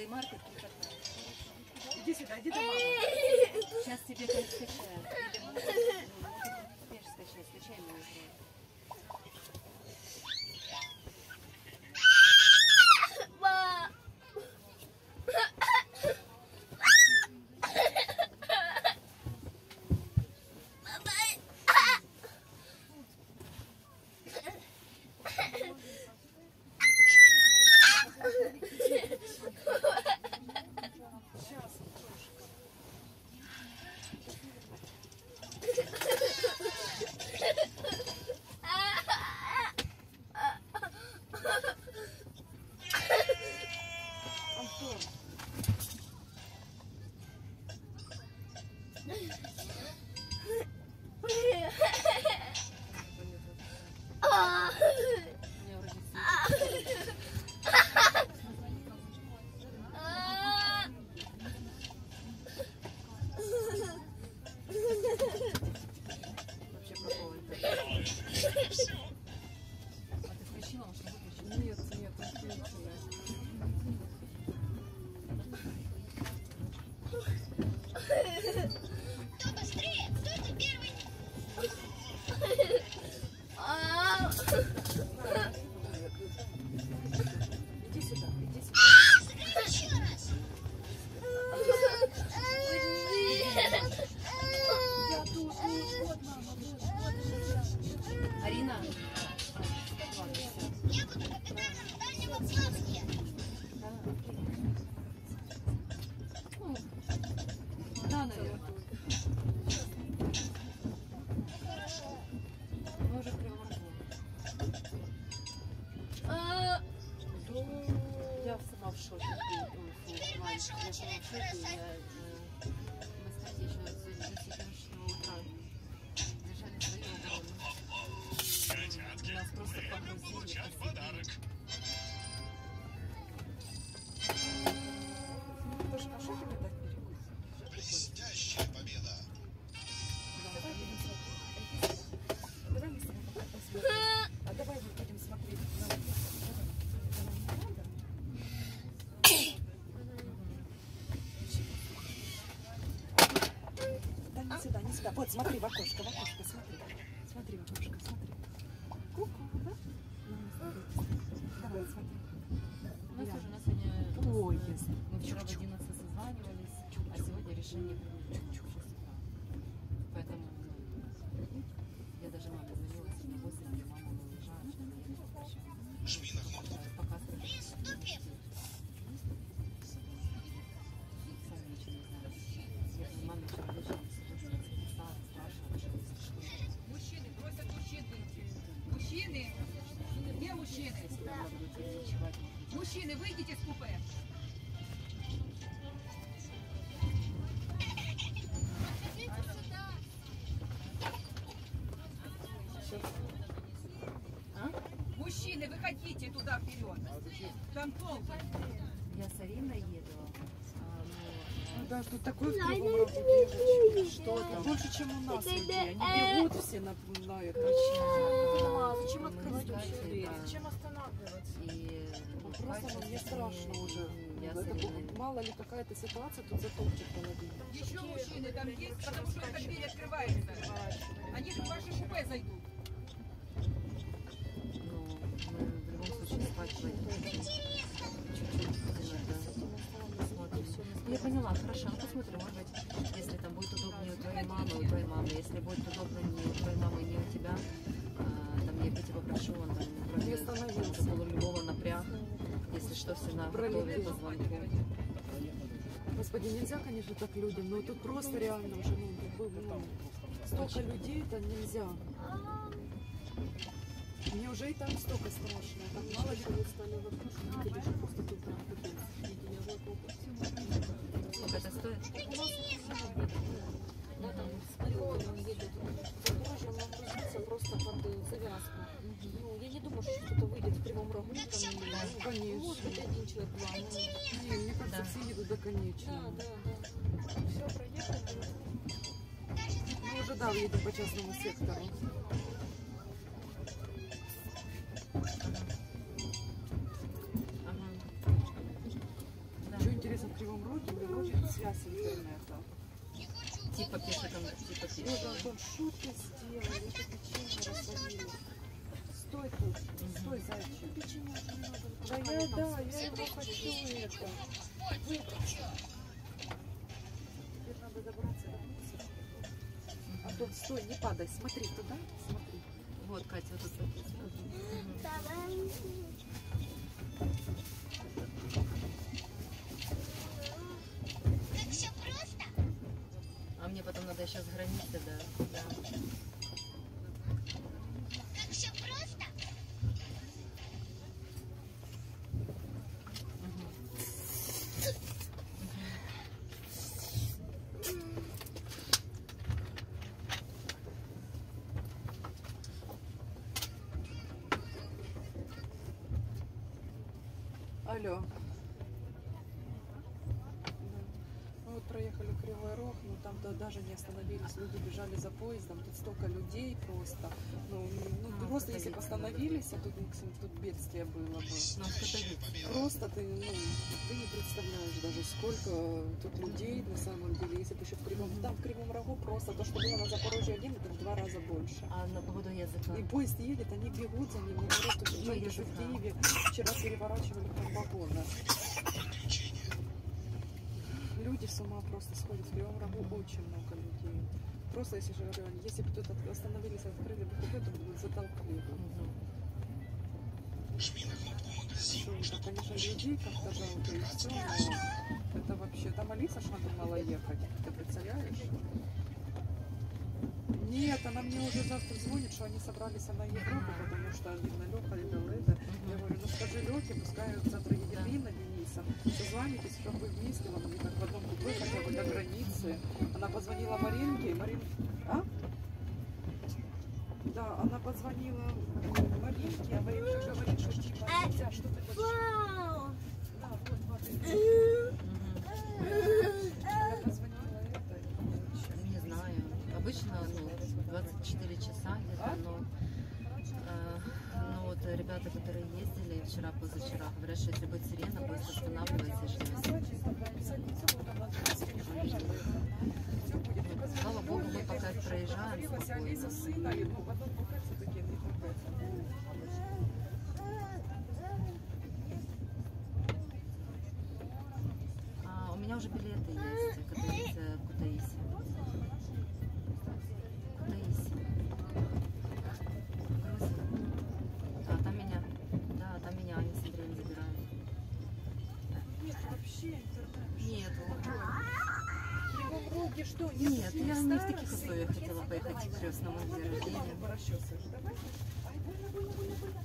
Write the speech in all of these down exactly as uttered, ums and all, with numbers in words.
плеймаркет и Иди сюда, иди до мамы. сейчас тебе как скачают. Теперь скачай, скачай мою игру. Арина. Да, наверное. Мы уже прямо. Я сама в шоке. Я сама в шоке. Я, мы с Катей еще с сегодняшнего утра держали свою оборону. Нас просто погрузили. Подарок. Блестящая победа. Давай мы с тобой пока посмотрим. А давай мы будем смотреть. Да не сюда, не сюда. Вот, смотри в окошко, в окошко, смотри. Смотри в окошко, смотри. Ку-ку, да? Давай, смотри. У нас уже на сегодня... Ой, если. Мы вчера в одиннадцать созванивались, а сегодня решение принято. Поэтому я даже маме звонила сегодня в восемь, где мама уезжает, что она едет в Польшу. Жми на кнопку. Пока скажу. Сами ничего не знаю. Я с мамой вчера вечером сижу, что я написала, спрашивала, что если что. Мужчины, просят мужчин выйти. Мужчины, где мужчины? Если я буду тебе ночевать, Мужчины, выйдите с купе. а? Мужчины, выходите туда вперед. Там толпы. Я с Ариной еду. А, Ну да, тут такой в Кривом Рогу движется. Что там? Больше, чем у нас людей. Они бегут все на, на это. ну, Зачем мы открывать с вообще Катей, дверь? да. Зачем останавливать? И Ну, просто Катя мне с страшно ней, уже. Я с Это Ариной. мало ли какая-то ситуация тут затопчет половину. Еще мужчины там есть, потому что эта дверь открывается. Они в ваше купе зайдут. Ну, мы в любом случае спать пойдем. Чуть-чуть иногда посмотрим. Я поняла, хорошо, ну посмотрим, может быть, если там будет удобнее у твоей мамы, у твоей мамы, если будет удобно не у твоей мамы, не у тебя, а, там я Петю попрошу, он там Не кроме остановился. полулюбого напряг, если что, всегда готовит по звонку. Господи, нельзя, конечно, так людям, но тут просто реально уже, ну, как бы, ну, столько людей, это нельзя. Мне уже и так столько страшно. Так мало ли вы стали вопрос, что люди же просто тут там Сколько это стоит? да, там с миллионом едет. Задорожно нагрузиться просто под завязку. Ну, я не думаю, что что-то выйдет в Кривом Рогу. Там, ну, конечно. Может быть, один человек, два. Ну, не, мне кажется, Да. все едут до конечного. Да, да, да. Все, проехали. Мы уже, да, едем по частному сектору. Ага. Да. Что Антон, что ты сделал? Это печенье рассадили. Стой тут, стой, зайчик. Печенье не надо. Да я, да, я его хочу это. Выбрать. Теперь надо добраться до мусора. Антон, стой, не падай, смотри туда, смотри. Вот, Катя, вот тут. А мне потом надо сейчас границы, да. да. Алло. Мы вот проехали Кривой Рог, но там да, даже не остановились, люди бежали за поездом, тут столько людей просто. Ну, ну А, просто это если бы видно, остановились, а тут, тут бедствие было бы. Ну, это видно. Просто ты, ну, ты не представляешь даже, сколько тут людей на самом деле, если бы еще в Кривом, там в Кривом Рогу просто то, что было на Запорожье один, это в два раза больше. А на поводу языка? И поезд едет, они бегут за ним, наоборот, тут Ну, люди же в Киеве вчера переворачивали там вагоны. Люди с ума просто сходят, в Кривом Рогу очень много людей. Просто, если же говорю, если бы тут остановились, открыли бы купе, то бы затолкли бы. Жми на кнопку магазин, Это, чтобы конечно, получить людей как-то жалко и все, но это вообще... Там Алиса ж надумала ехать, ты представляешь? Нет, она мне уже завтра звонит, что они собрались на Европу, потому что видно, Леха видел это. Я говорю, ну скажи Лехе, пускай завтра Екатерина Денисом, созванитесь, чтобы вы вместе, вам не так в одном купе, хотя бы до границы. Она позвонила Маринке, и Марин... А? Да, она позвонила Маринке, а Маринка говорит, что типа нельзя, что ты хочешь? Да, вот, вот. Я позвонила это, и, Не знаю. Обычно ну, двадцать четыре часа где-то, но, э, но вот ребята, которые ездили вчера, позавчера, говорят, что если будет сирена, поезд останавливается и ждет. Слава богу, мы пока проезжаем спокойно. А, у меня уже билеты есть, катаются в Кутаиси. Кутаиси. Грузия. Да, там меня, да, там меня они с Андреем забирают. Нет, вообще интернет. Нет, В Кривом Роге что? нет, я не в таких условиях хотела поехать к крестному день рождения. Давай. Ай, больно, больно, больно, больно.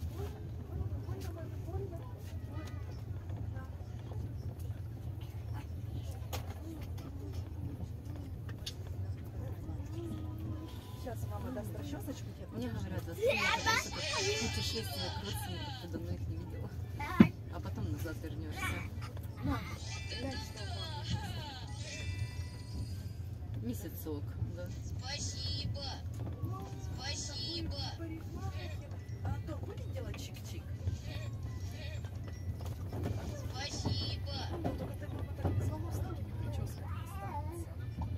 Сейчас мама даст расчесочку тебе. Мне говорят, вот, путешествие к родственникам, ты давно их не видела. А потом назад вернешься. Мам, глянь, что у мамы. Месяцок, да. Спасибо. Спасибо. Антон, будем делать чик-чик? Спасибо. Антон, только ты, мама, так с волос ноги не прическа останется.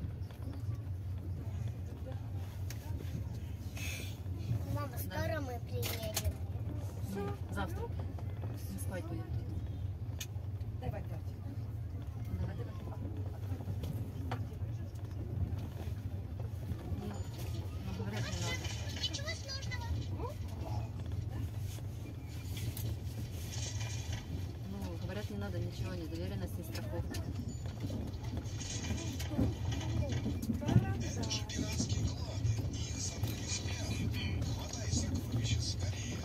Мама, скоро мы приедем. Завтра. Не спать будем. Давай, пять. Нет, ну говорят, не надо. Ничего сложного. Ну, говорят, не надо ничего, ни доверенность, ни страховки. Гигантские клады. Их забыли спрятать. Хватай сокровища скорее.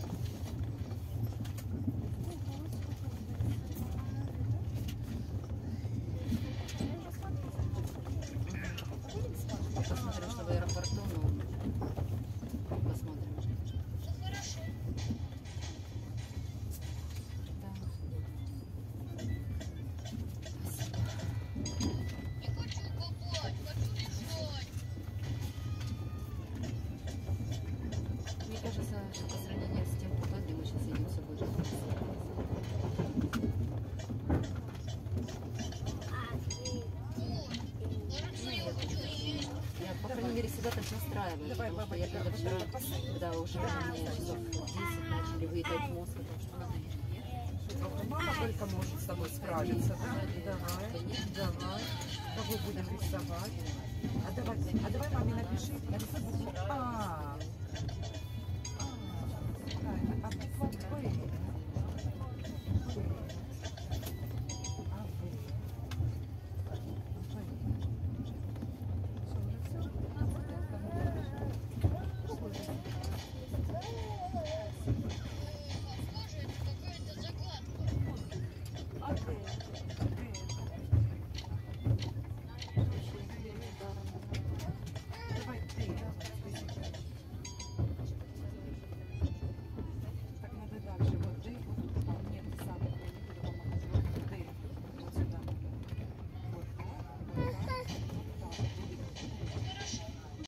Посмотрим, что в аэропорту, ну, посмотрим. Ну хорошо. Да. Не хочу купать, хочу решать. Мне кажется, что по сравнению с тем купе, где мы сейчас едем, все будет красиво. Вот. Хорошо, я хочу есть. Я, по крайней мере, всегда так нас настраивает, Давай, потому что баба, я когда давай, вчера, давай, когда уже мне часов десять начали выедать мозг, потому что надо ехать. Мама только может с тобой справиться, да? Давай, давай. Кого будем рисовать? А давай, а давай маме напиши, нарисуй букву А.